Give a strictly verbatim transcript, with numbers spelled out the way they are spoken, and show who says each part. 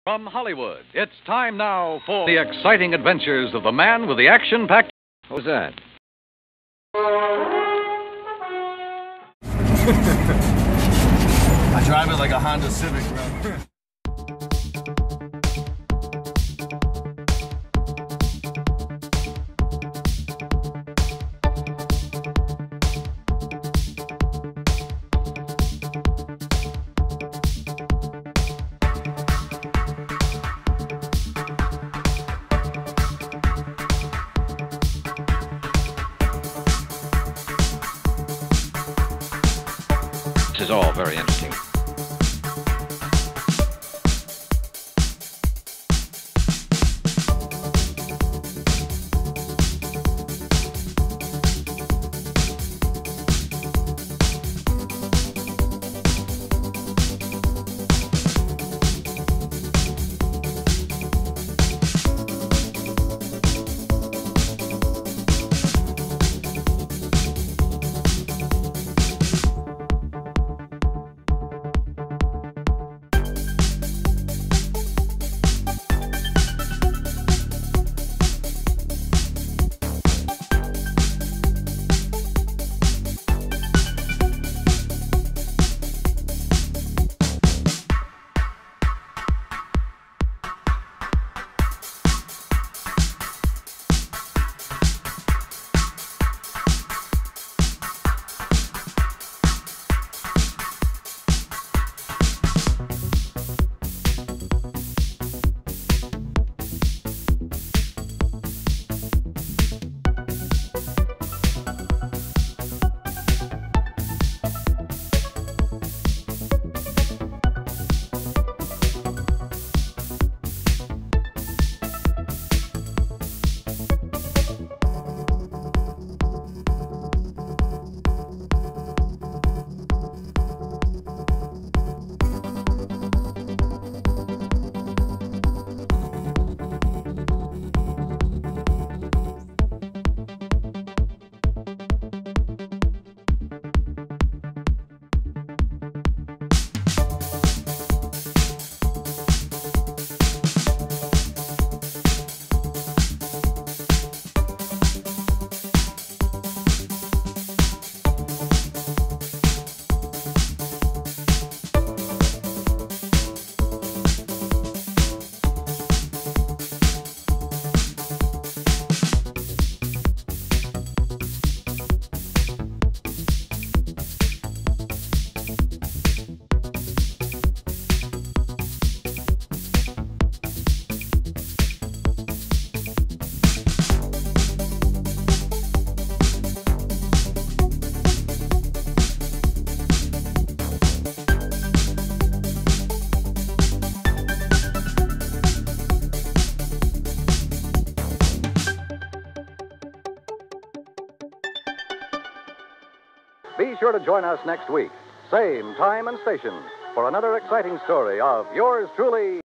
Speaker 1: From Hollywood, it's time now for the exciting adventures of the man with the action-packed...
Speaker 2: What was that?
Speaker 3: I drive it like a Honda Civic, bro.
Speaker 2: This is all very interesting.
Speaker 1: Be sure to join us next week, same time and station, for another exciting story of yours truly...